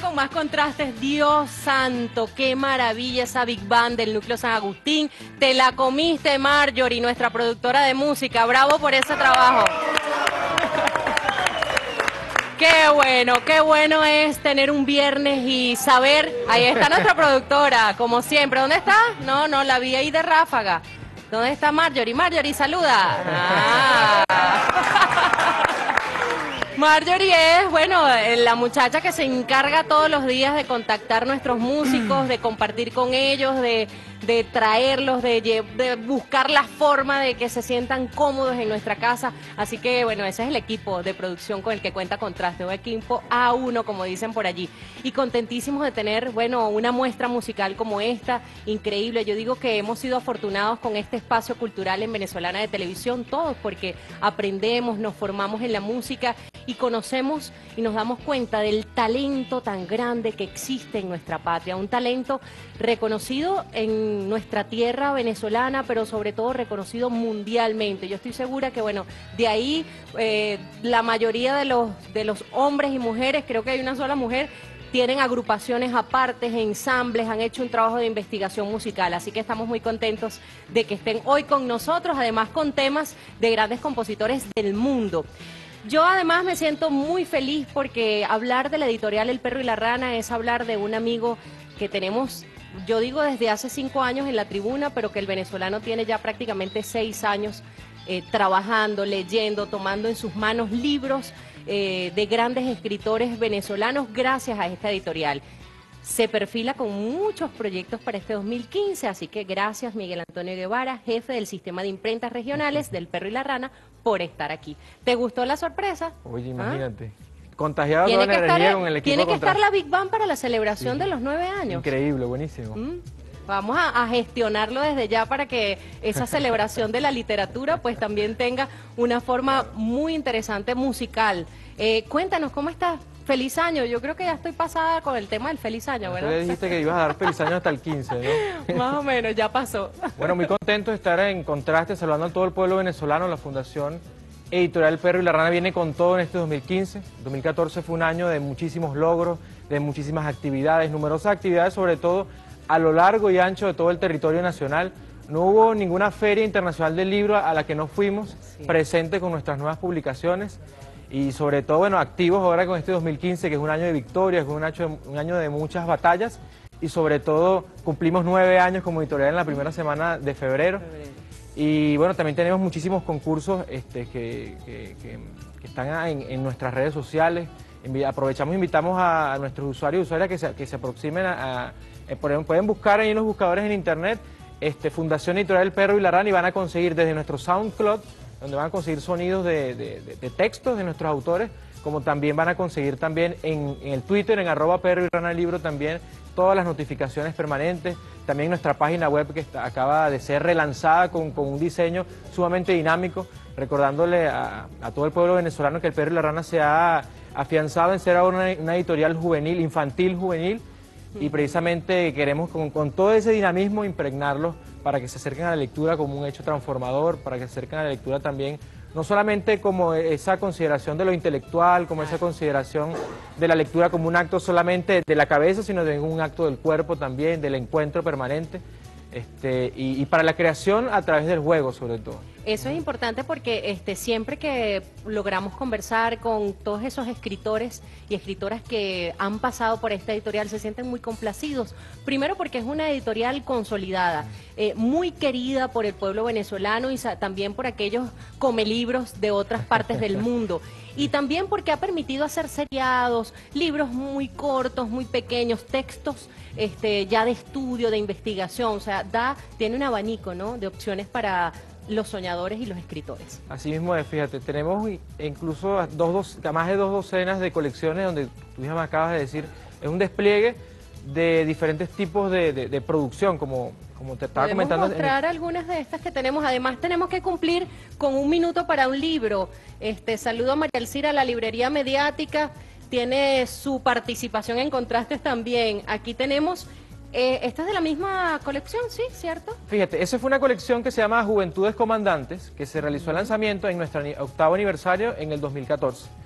con más contrastes. Dios santo, qué maravilla esa Big Band del Núcleo San Agustín. Te la comiste, Marjorie, nuestra productora de música. Bravo por ese trabajo. Qué bueno es tener un viernes y saber. Ahí está nuestra productora, como siempre. ¿Dónde está? No, la vi ahí de ráfaga. ¿Dónde está Marjorie? Marjorie, saluda. Marjorie es, bueno, la muchacha que se encarga todos los días de contactar nuestros músicos, de compartir con ellos, de traerlos, de buscar la forma de que se sientan cómodos en nuestra casa. Así que, bueno, ese es el equipo de producción con el que cuenta Contraste, un equipo A1, como dicen por allí. Y contentísimos de tener, bueno, una muestra musical como esta, increíble. Yo digo que hemos sido afortunados con este espacio cultural en Venezolana de Televisión, todos, porque aprendemos, nos formamos en la música y conocemos y nos damos cuenta del talento tan grande que existe en nuestra patria, un talento reconocido en nuestra tierra venezolana, pero sobre todo reconocido mundialmente. Yo estoy segura que, bueno, de ahí la mayoría de los hombres y mujeres, creo que hay una sola mujer, tienen agrupaciones apartes, ensambles, han hecho un trabajo de investigación musical, así que estamos muy contentos de que estén hoy con nosotros, además con temas de grandes compositores del mundo. Yo además me siento muy feliz porque hablar de la editorial El Perro y la Rana es hablar de un amigo que tenemos, yo digo desde hace 5 años en la tribuna, pero que el venezolano tiene ya prácticamente 6 años trabajando, leyendo, tomando en sus manos libros de grandes escritores venezolanos gracias a esta editorial. Se perfila con muchos proyectos para este 2015, así que gracias Miguel Antonio Guevara, jefe del Sistema de Imprentas Regionales del Perro y la Rana, por estar aquí. ¿Te gustó la sorpresa? Oye, imagínate. Contagiado toda la energía con el equipo. Tiene que estar la Big Band para la celebración de los 9 años. Increíble, buenísimo. Vamos a gestionarlo desde ya para que esa celebración de la literatura pues también tenga una forma muy interesante musical. Cuéntanos, ¿cómo estás? Feliz año. Yo creo que ya estoy pasada con el tema del feliz año, ¿verdad? Tú le dijiste que ibas a dar feliz año hasta el 15, ¿no? Más o menos, ya pasó. Bueno, muy contento de estar en Contraste, saludando a todo el pueblo venezolano. La Fundación Editorial El Perro y la Rana viene con todo en este 2015. 2014 fue un año de muchísimos logros, de muchísimas actividades, numerosas actividades, sobre todo a lo largo y ancho de todo el territorio nacional. No hubo ninguna feria internacional del libro a la que no fuimos presentes con nuestras nuevas publicaciones. Y sobre todo, bueno, activos ahora con este 2015, que es un año de victorias, que es un año de muchas batallas. Y sobre todo, cumplimos 9 años como editorial en la primera semana de febrero. Y bueno, también tenemos muchísimos concursos que están en nuestras redes sociales. Aprovechamos e invitamos a nuestros usuarios y usuarias que se aproximen pueden buscar ahí en los buscadores en internet Fundación Editorial El Perro y la Rana y van a conseguir desde nuestro SoundCloud, donde van a conseguir sonidos de textos de nuestros autores, como también van a conseguir también en el Twitter, en @Perro y Rana Libro también, todas las notificaciones permanentes, también nuestra página web que acaba de ser relanzada con un diseño sumamente dinámico, recordándole a todo el pueblo venezolano que El Perro y la Rana se ha afianzado en ser ahora una editorial juvenil, infantil juvenil, y precisamente queremos con todo ese dinamismo impregnarlos para que se acerquen a la lectura como un hecho transformador, para que se acerquen a la lectura también, no solamente como esa consideración de lo intelectual, como esa consideración de la lectura como un acto solamente de la cabeza, sino también un acto del cuerpo también, del encuentro permanente, y para la creación a través del juego sobre todo. Eso es importante porque siempre que logramos conversar con todos esos escritores y escritoras que han pasado por esta editorial se sienten muy complacidos. Primero porque es una editorial consolidada, muy querida por el pueblo venezolano y también por aquellos comelibros de otras partes del mundo. Y también porque ha permitido hacer seriados, libros muy cortos, muy pequeños, textos ya de estudio, de investigación, o sea, tiene un abanico, ¿no?, de opciones para los soñadores y los escritores. Así mismo es, fíjate, tenemos incluso más de 2 docenas de colecciones donde tú misma me acabas de decir, es un despliegue de diferentes tipos de producción, como te estaba comentando. Podemos mostrar algunas de estas que tenemos. Además tenemos que cumplir con 1 minuto para un libro. Saludo a María Alcira, la librería mediática, tiene su participación en Contrastes también. Aquí tenemos, esta es de la misma colección, ¿sí? ¿Cierto? Fíjate, esa fue una colección que se llama Juventudes Comandantes, que se realizó el lanzamiento en nuestro 8º aniversario en el 2014.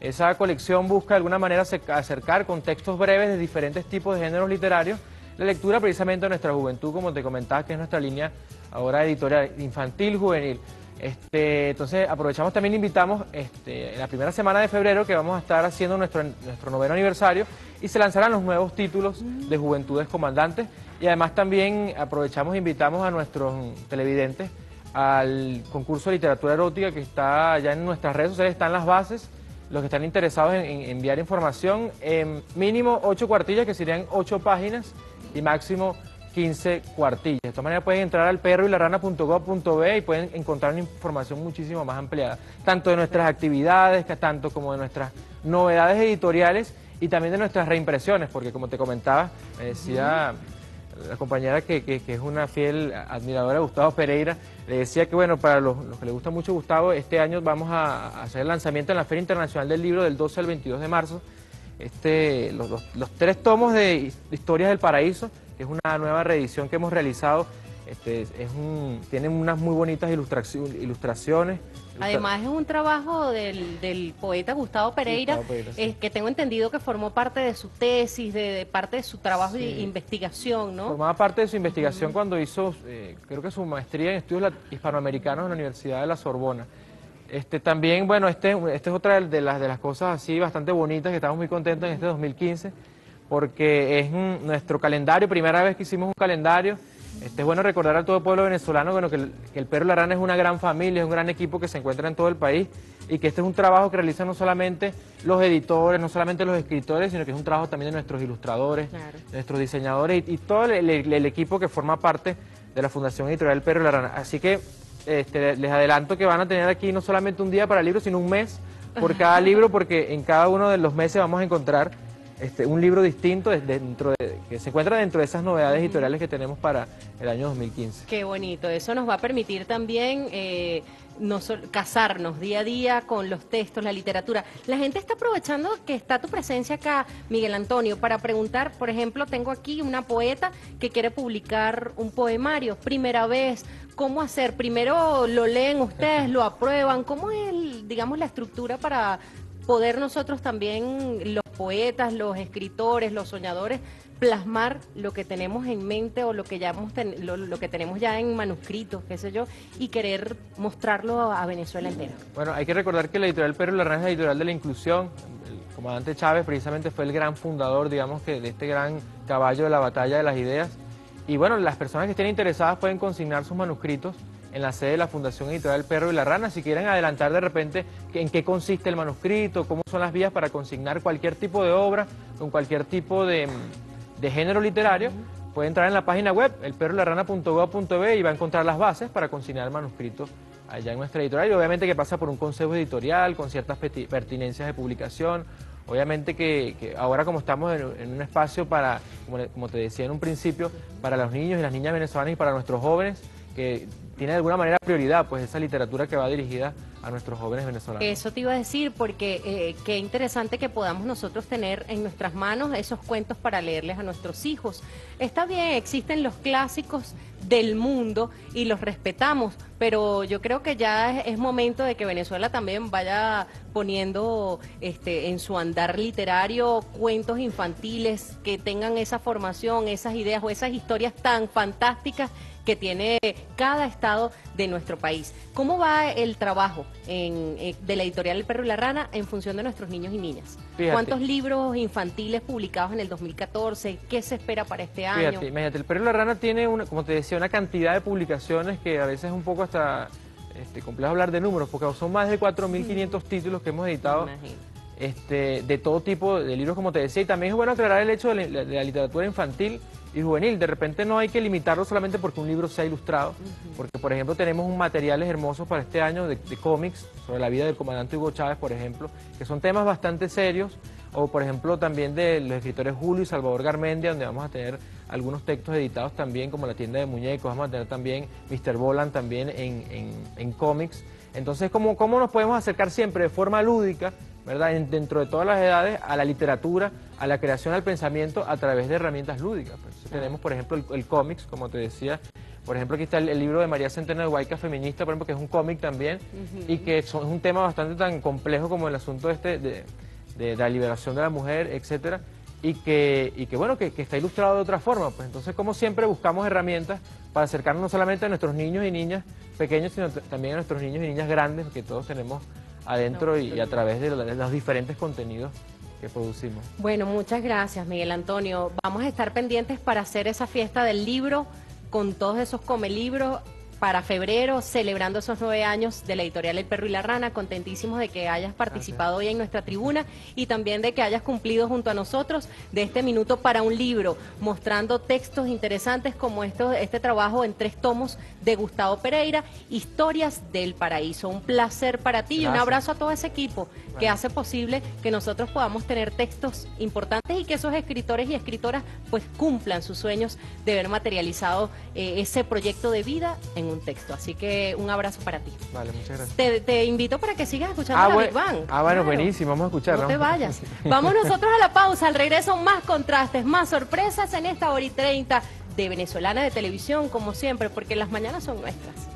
Esa colección busca de alguna manera acercar con textos breves de diferentes tipos de géneros literarios la lectura precisamente a nuestra juventud, como te comentaba, que es nuestra línea ahora editorial infantil, juvenil. Entonces aprovechamos también, invitamos en la primera semana de febrero que vamos a estar haciendo nuestro 9º aniversario y se lanzarán los nuevos títulos de Juventudes Comandantes, y además también aprovechamos e invitamos a nuestros televidentes al concurso de literatura erótica que está ya en nuestras redes sociales, están las bases. Los que están interesados en enviar información, mínimo 8 cuartillas, que serían 8 páginas, y máximo 15 cuartillas. De todas maneras pueden entrar al perroylarrana.gov.be y pueden encontrar una información muchísimo más ampliada, tanto de nuestras actividades, tanto como de nuestras novedades editoriales y también de nuestras reimpresiones, porque como te comentaba, me decía la compañera que es una fiel admiradora de Gustavo Pereira, le decía que bueno, para los que le gusta mucho Gustavo, este año vamos a hacer el lanzamiento en la Feria Internacional del Libro del 12 al 22 de marzo, los 3 tomos de Historias del Paraíso, que es una nueva reedición que hemos realizado. Tienen unas muy bonitas ilustraciones. Además es un trabajo del poeta Gustavo Pereira, sí. Que tengo entendido que formó parte de su tesis, de parte de su trabajo de investigación, ¿no? Formaba parte de su investigación cuando hizo, creo que su maestría en estudios hispanoamericanos en la Universidad de la Sorbona. También, bueno, es otra de las cosas así bastante bonitas, que estamos muy contentos en este 2015, porque es nuestro calendario, primera vez que hicimos un calendario. Es bueno recordar a todo el pueblo venezolano, bueno, que el Perro y la Rana es una gran familia, es un gran equipo que se encuentra en todo el país, y que este es un trabajo que realizan no solamente los editores, no solamente los escritores, sino que es un trabajo también de nuestros ilustradores, claro, de nuestros diseñadores y todo el equipo que forma parte de la Fundación Editorial El Perro y la Rana. Así que les adelanto que van a tener aquí no solamente un día para el libro, sino un mes por cada libro, porque en cada uno de los meses vamos a encontrar un libro distinto que se encuentra dentro de esas novedades editoriales que tenemos para el año 2015. Qué bonito, eso nos va a permitir también casarnos día a día con los textos, la literatura. La gente está aprovechando que está tu presencia acá, Miguel Antonio, para preguntar, por ejemplo, tengo aquí una poeta que quiere publicar un poemario, primera vez, ¿cómo hacer? Primero lo leen ustedes, lo aprueban, ¿cómo es, digamos, la estructura para poder nosotros también, los poetas, los escritores, los soñadores, plasmar lo que tenemos en mente o lo que lo que tenemos ya en manuscritos, qué sé yo, y querer mostrarlo a Venezuela entera? Bueno, hay que recordar que la editorial Perro y la Rana es la editorial de la inclusión. El comandante Chávez precisamente fue el gran fundador, digamos, que de este gran caballo de la batalla de las ideas. Y bueno, las personas que estén interesadas pueden consignar sus manuscritos en la sede de la Fundación Editorial El Perro y la Rana. Si quieren adelantar de repente en qué consiste el manuscrito, cómo son las vías para consignar cualquier tipo de obra, con cualquier tipo de género literario, puede entrar en la página web, elperroylarrana.gov.be, y va a encontrar las bases para consignar el manuscrito allá en nuestra editorial. Y obviamente que pasa por un consejo editorial con ciertas pertinencias de publicación. Obviamente que ahora, como estamos en un espacio para, como te decía en un principio, para los niños y las niñas venezolanas y para nuestros jóvenes, que tiene de alguna manera prioridad, pues esa literatura que va dirigida a nuestros jóvenes venezolanos. Eso te iba a decir, porque qué interesante que podamos nosotros tener en nuestras manos esos cuentos para leerles a nuestros hijos. Está bien, existen los clásicos del mundo y los respetamos, pero yo creo que ya es momento de que Venezuela también vaya poniendo en su andar literario cuentos infantiles que tengan esa formación, esas ideas o esas historias tan fantásticas que tiene cada estado de nuestro país. ¿Cómo va el trabajo de la editorial El Perro y la Rana en función de nuestros niños y niñas? Fíjate. ¿Cuántos libros infantiles publicados en el 2014? ¿Qué se espera para este año? Fíjate, imagínate, El Perro y la Rana tiene, como te decía, una cantidad de publicaciones que a veces es un poco hasta complejo hablar de números, porque son más de 4.500 títulos que hemos editado. De todo tipo de libros, como te decía, y también es bueno aclarar el hecho de la literatura infantil y juvenil. De repente no hay que limitarlo solamente porque un libro sea ilustrado, porque por ejemplo tenemos materiales hermosos para este año de cómics sobre la vida del comandante Hugo Chávez, por ejemplo, que son temas bastante serios, o por ejemplo también de los escritores Julio y Salvador Garmendia, donde vamos a tener algunos textos editados también, como La tienda de muñecos, vamos a tener también Mr. Boland también en cómics. Entonces, ¿cómo nos podemos acercar siempre de forma lúdica, ¿verdad?, dentro de todas las edades, a la literatura, a la creación del pensamiento a través de herramientas lúdicas? Pues, tenemos, por ejemplo, el cómics, como te decía, Por ejemplo, aquí está el libro de María Centeno de Huayca Feminista, por ejemplo, que es un cómic también, y que es un tema bastante tan complejo como el asunto de la liberación de la mujer, etcétera, y que bueno, que está ilustrado de otra forma. Pues entonces, como siempre, buscamos herramientas para acercarnos no solamente a nuestros niños y niñas pequeños, sino también a nuestros niños y niñas grandes, que todos tenemos adentro y a través de los diferentes contenidos que producimos. Bueno, muchas gracias, Miguel Antonio. Vamos a estar pendientes para hacer esa fiesta del libro con todos esos comelibros para febrero, celebrando esos 9 años de la editorial El Perro y la Rana. Contentísimos de que hayas participado hoy en nuestra tribuna y también de que hayas cumplido junto a nosotros de este minuto para un libro, mostrando textos interesantes como este trabajo en 3 tomos de Gustavo Pereira, Historias del Paraíso. Un placer para ti. Gracias. Y un abrazo a todo ese equipo que hace posible que nosotros podamos tener textos importantes y que esos escritores y escritoras pues cumplan sus sueños de ver materializado ese proyecto de vida en un texto. Así que un abrazo para ti. Vale, muchas gracias. Te invito para que sigas escuchando la Big Bang. Bueno, claro. Buenísimo, vamos a escucharlo. No te vayas. Vamos nosotros a la pausa, al regreso más contrastes, más sorpresas en esta hora y 30 de Venezolana de Televisión, como siempre, porque las mañanas son nuestras.